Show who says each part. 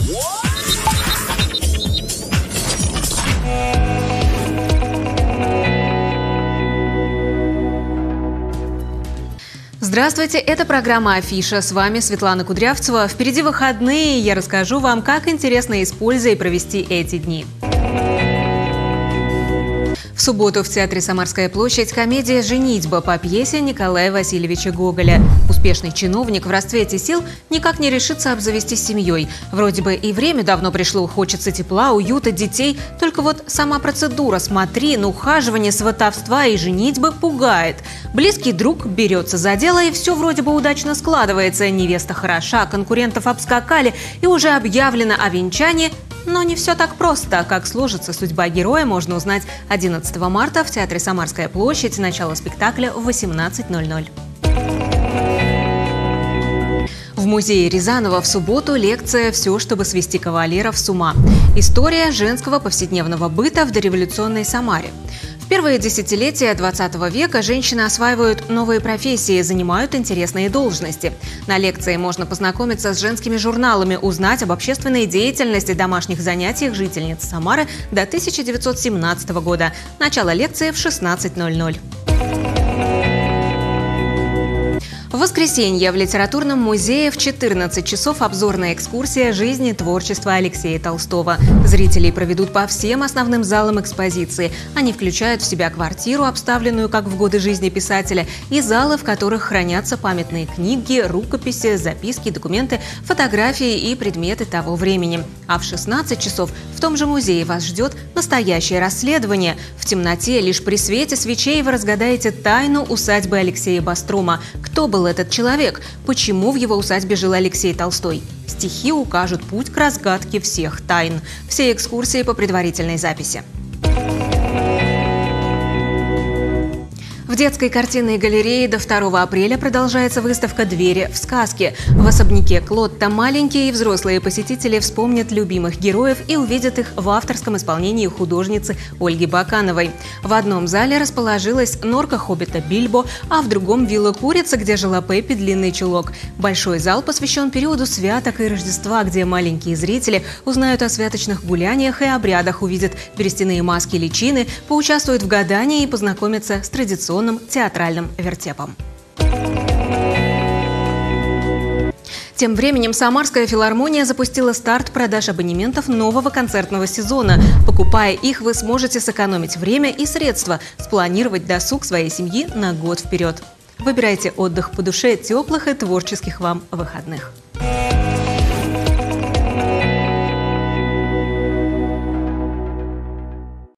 Speaker 1: Здравствуйте, это программа «Афиша». С вами Светлана Кудрявцева. Впереди выходные, я расскажу вам, как интересно и с пользой провести эти дни. В субботу в театре «Самарская площадь» комедия «Женитьба» по пьесе Николая Васильевича Гоголя. Успешный чиновник в расцвете сил никак не решится обзавестись семьей. Вроде бы и время давно пришло, хочется тепла, уюта, детей. Только вот сама процедура смотри на ухаживание, сватовства и женитьбы пугает. Близкий друг берется за дело, и все вроде бы удачно складывается. Невеста хороша, конкурентов обскакали, и уже объявлено о венчании. Но не все так просто. Как сложится судьба героя, можно узнать 11 марта в театре «Самарская площадь». Начало спектакля в 18:00. В музее Рязанова в субботу лекция «Все, чтобы свести кавалеров с ума». История женского повседневного быта в дореволюционной Самаре. В первые десятилетия 20 века женщины осваивают новые профессии, занимают интересные должности. На лекции можно познакомиться с женскими журналами, узнать об общественной деятельности, домашних занятиях жительниц Самары до 1917 года. Начало лекции в 16:00. В воскресенье в Литературном музее в 14 часов обзорная экскурсия жизни и творчества Алексея Толстого. Зрителей проведут по всем основным залам экспозиции. Они включают в себя квартиру, обставленную как в годы жизни писателя, и залы, в которых хранятся памятные книги, рукописи, записки, документы, фотографии и предметы того времени. А в 16 часов в том же музее вас ждет настоящее расследование. В темноте, лишь при свете свечей вы разгадаете тайну усадьбы Алексея Бострома. Кто был этот человек? Почему в его усадьбе жил Алексей Толстой? Стихи укажут путь к разгадке всех тайн. Все экскурсии по предварительной записи. В детской картинной галерее до 2 апреля продолжается выставка «Двери в сказке». В особняке Клотта маленькие и взрослые посетители вспомнят любимых героев и увидят их в авторском исполнении художницы Ольги Бакановой. В одном зале расположилась норка хоббита Бильбо, а в другом вилла Курица, где жила Пеппи Длинный Чулок. Большой зал посвящен периоду святок и Рождества, где маленькие зрители узнают о святочных гуляниях и обрядах, увидят берестяные маски, личины, поучаствуют в гадании и познакомятся с традиционным театральным вертепом. Тем временем Самарская филармония запустила старт продаж абонементов нового концертного сезона. Покупая их, вы сможете сэкономить время и средства, спланировать досуг своей семьи на год вперед. Выбирайте отдых по душе теплых и творческих вам выходных.